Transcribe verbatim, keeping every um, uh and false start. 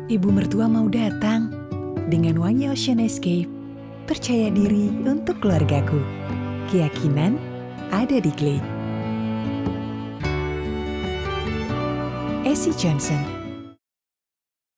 Ibu mertua mau datang. Dengan wangi Ocean Escape, percaya diri untuk keluargaku. Keyakinan ada di Glade. Essie Johnson.